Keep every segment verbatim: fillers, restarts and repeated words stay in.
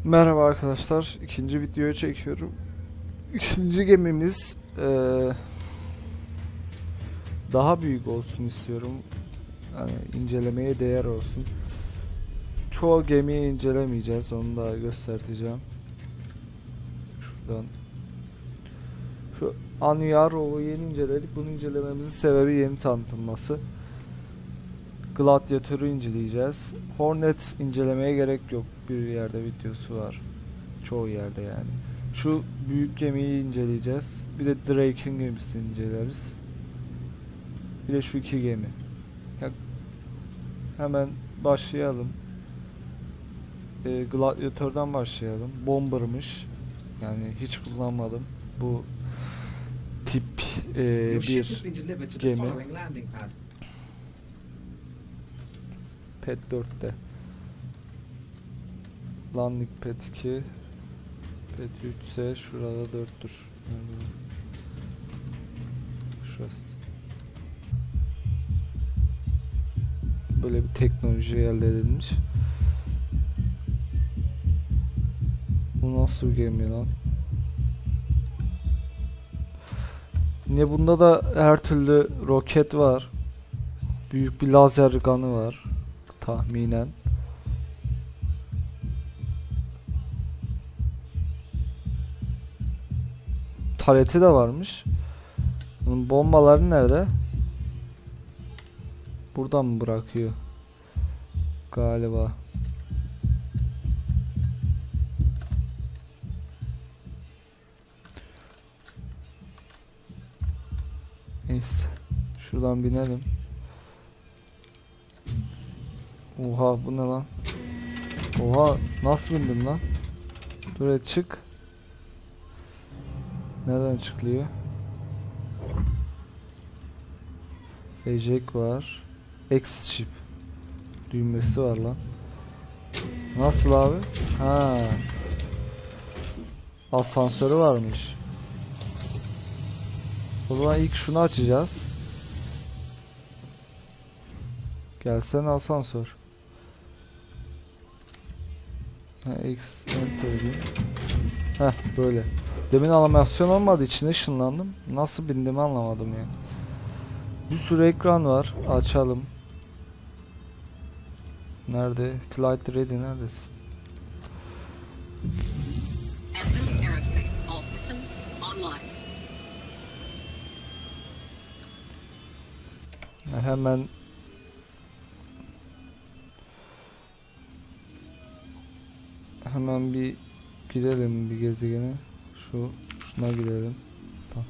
Merhaba arkadaşlar, ikinci videoyu çekiyorum. İkinci gemimiz eee, daha büyük olsun istiyorum. Yani incelemeye değer olsun. Çoğu gemiyi incelemeyeceğiz, onu da göstereceğim. Şuradan. Şu Aniaro'yu yeni inceledik. Bunu incelememizin sebebi yeni tanıtılması. Gladiatör'ü inceleyeceğiz. Hornet incelemeye gerek yok. Bir yerde videosu var. Çoğu yerde yani. Şu büyük gemiyi inceleyeceğiz. Bir de Drake'in gemisini inceleriz. Bir de şu iki gemi. Ya, hemen başlayalım. E, Gladiatör'den başlayalım. Bomber'mış. Yani hiç kullanmadım. Bu tip e, bir gemi. Pet dörtte. Landing Pet iki. Pet üç ise şurada dörttür. Şurası. Böyle bir teknoloji elde edilmiş. Bu nasıl bir gemi lan? Yine bunda da her türlü roket var. Büyük bir lazer gun'ı var. Tahminen. Tareti de varmış. Bunun bombaları nerede? Buradan mı bırakıyor? Galiba. Neyse. Şuradan binelim. Oha bu ne lan? Oha nasıl bindim lan? Dur et çık. Nereden çıkılıyor? Eject var. Exit chip. Düğmesi var lan. Nasıl abi? Ha. Asansörü varmış. O zaman ilk şunu açacağız. Gelsene asansör. Ha, X enter edeyim. Heh böyle. Demin animasyon olmadı, içine ışınlandım. Nasıl bindiğimi anlamadım yani. Bir sürü ekran var. Açalım. Nerede? Flight ready neredesin? Hemen hemen bir gidelim bir gezegene. Şu şuna gidelim. Tamam.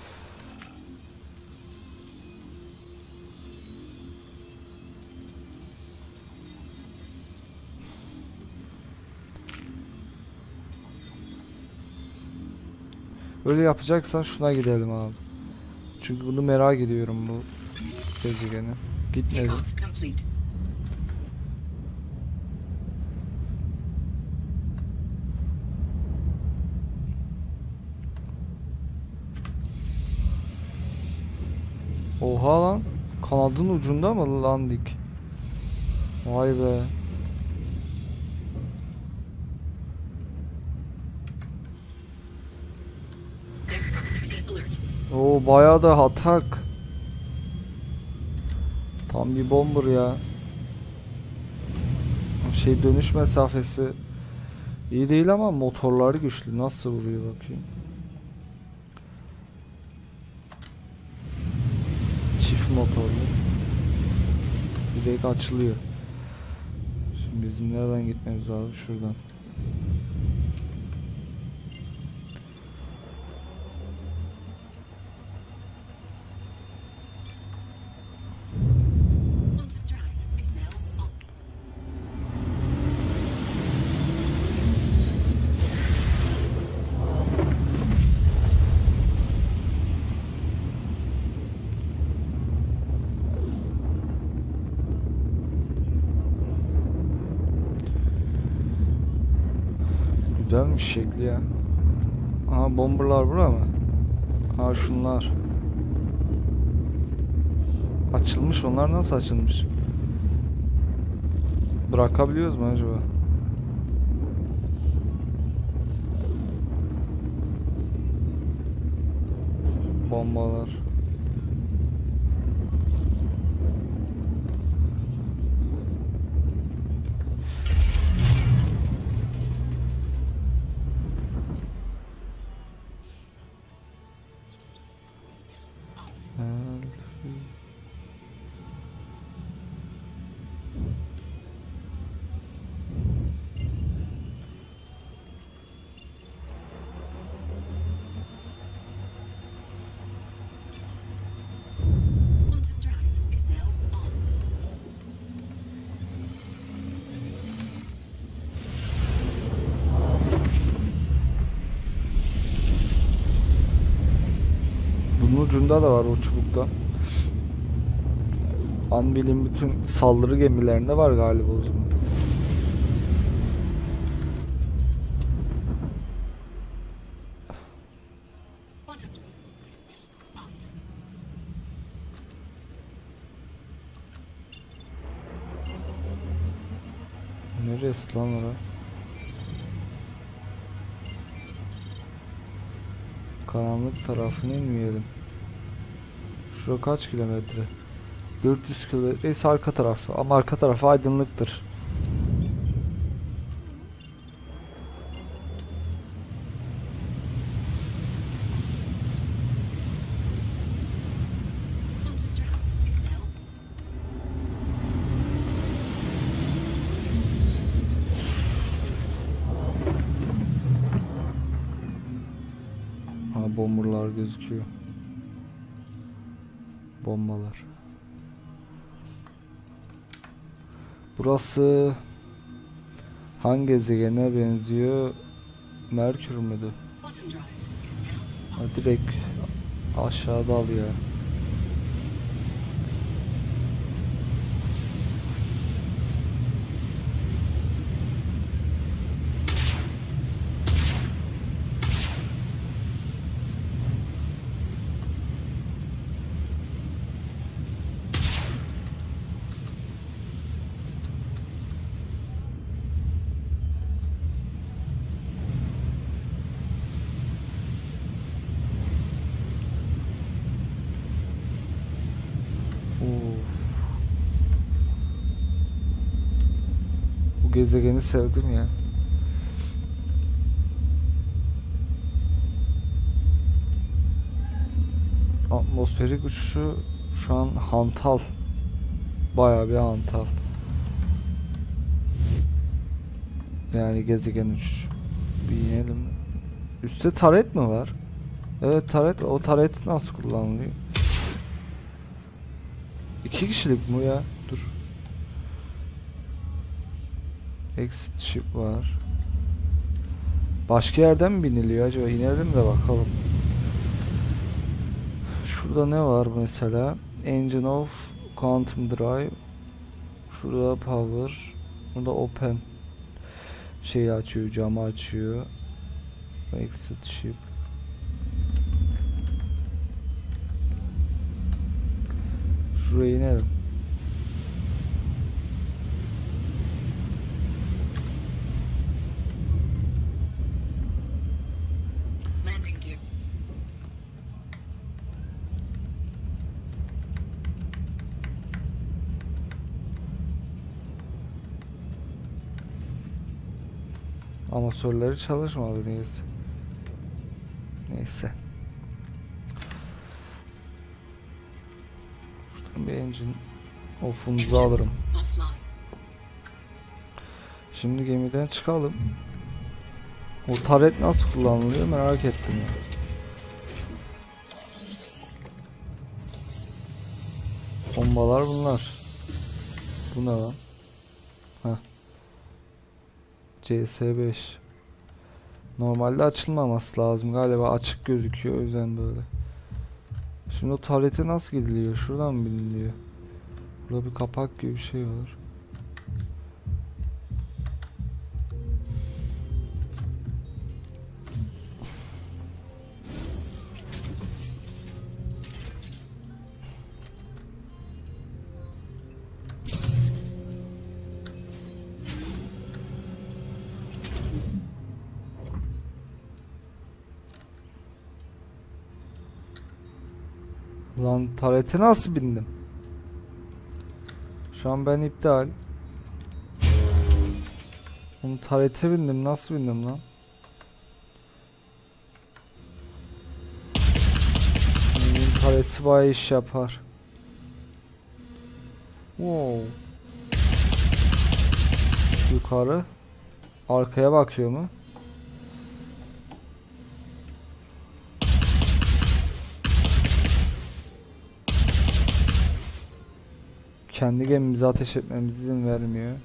Öyle yapacaksan şuna gidelim abi. Çünkü bunu merak ediyorum bu gezegene. Gitmedim. Oha lan. Kanadın ucunda mı landik? Vay be. Oo bayağı da hatak. Tam bir bomber ya. Şey dönüş mesafesi iyi değil ama motorları güçlü. Nasıl vuruyor bakayım. Çift motorlu. Direkt açılıyor. Şimdi bizim nereden gitmemiz lazım? Şuradan. Güzelmiş şekli ya. Aha bomberlar bura mı? Aha şunlar. Açılmış, onlar nasıl açılmış? Bırakabiliyoruz mu acaba? bombalar. Bunun ucunda da var o çubukta. Anvil'in bütün saldırı gemilerinde var galiba o zaman. Neresi lan orası? Karanlık tarafına inmeyelim. Şurada kaç kilometre? dört yüz kilometre ise arka tarafı. Ama arka tarafı aydınlıktır. Ha, bomberlar gözüküyor. Bombalar. Burası hangi gezegene benziyor? Merkür müydü? Ha, direkt aşağıda alıyor. Bu gezegeni sevdim ya. Atmosferik uçuşu şu an hantal. Bayağı bir hantal. Yani gezegen uçuşu. Bir inelim. Üstte taret mi var? Evet, taret. O taret nasıl kullanılıyor? İki kişilik mi ya? Dur. Exit ship var. Başka yerden mi biniliyor acaba? İnelim de bakalım. Şurada ne var mesela? Engine off, quantum drive. Şurada power. Burada open. Şeyi açıyor, camı açıyor. Exit ship. Şuraya inelim. Amasörleri çalışmadı neyse. Neyse. Şuradan bir engine off'umuzu alırım. Şimdi gemiden çıkalım. O taret nasıl kullanılıyor merak ettim ya. Bombalar bunlar. Bu ne lan? Heh. C S beş. Normalde açılmaması lazım. Galiba açık gözüküyor. O yüzden böyle. Şimdi o tarete nasıl gidiliyor? Şuradan mı gidiliyor? Burada bir kapak gibi bir şey var. Lan tarete nasıl bindim? Şu an ben iptal. Onu tarete bindim. Nasıl bindim lan? Benim tareti bayağı iş yapar. Wow. Yukarı. Arkaya bakıyor mu? Kendi gemimize ateş etmemize izin vermiyor.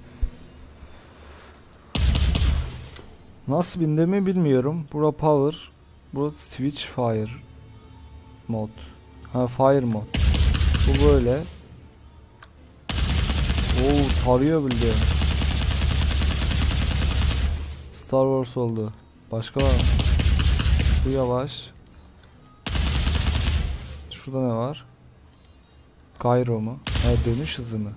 Nasıl bindiğimi bilmiyorum. Bura power. Bura switch fire mod. Ha, fire mod. Bu böyle. Oo, tarıyor bildiğin. Star Wars oldu. Başka var mı? Bu yavaş. Şurada ne var? Gyro mu? Ha, dönüş hızı mı?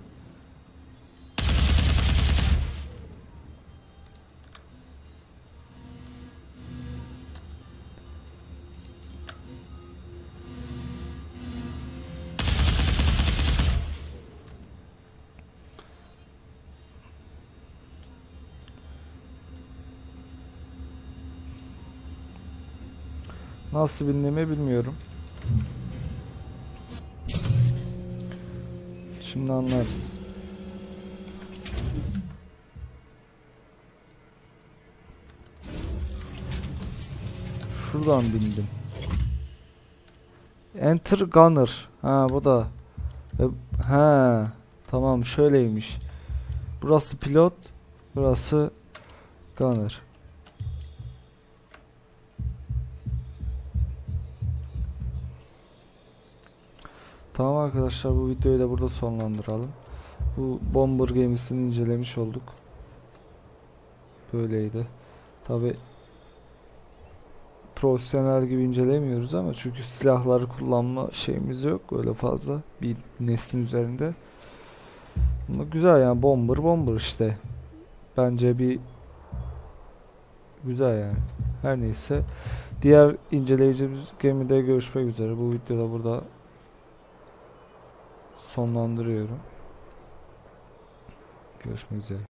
Nasıl bindiğimi bilmiyorum. Şimdi anlarız. Şuradan bindim. Enter Gunner. Ha, bu da. Ha, tamam, şöyleymiş. Burası pilot, burası Gunner. Tamam arkadaşlar, bu videoyu da burada sonlandıralım. Bu Bomber gemisini incelemiş olduk. Böyleydi. Tabi profesyonel gibi incelemiyoruz ama çünkü silahları kullanma şeyimiz yok öyle fazla bir neslin üzerinde. Ama güzel yani, bomber bomber işte. Bence bir güzel yani. Her neyse. Diğer inceleyeceğimiz gemide görüşmek üzere. Bu videoda burada sonlandırıyorum. Görüşmek üzere.